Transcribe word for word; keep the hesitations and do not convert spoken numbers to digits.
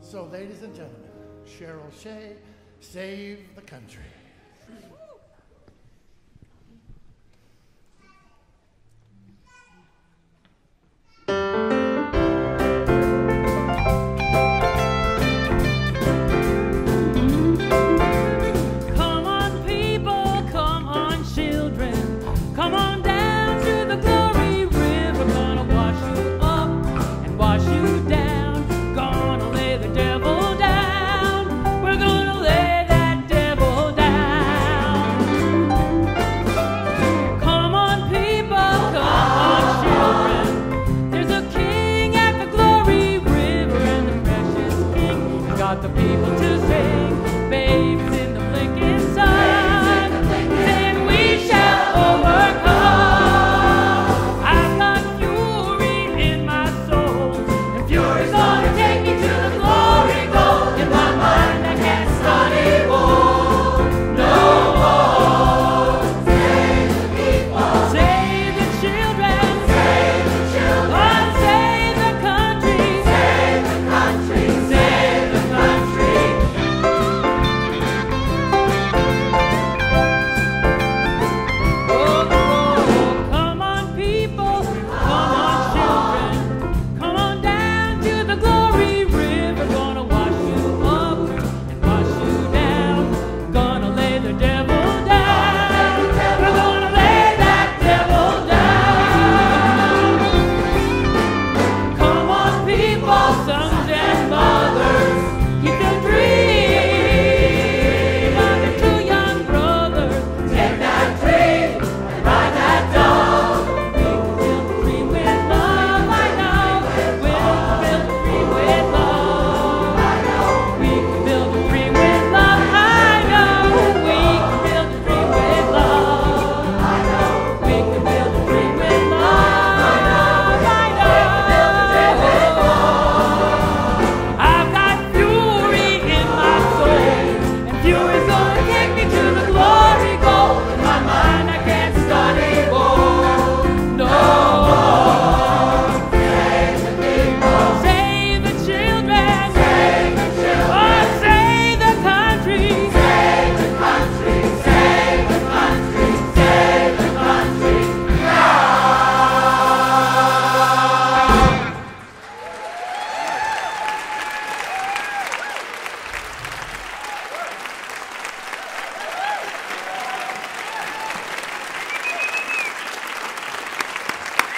So, ladies and gentlemen, Cheryl Shea, Save the Country. Come on, people, come on, children, come on down to the Glory River. Gonna wash you up and wash you down. Gonna lay the devil down. We're gonna lay that devil down. Come on, people, come on, children. There's a king at the Glory River, and the precious king got the people to sing.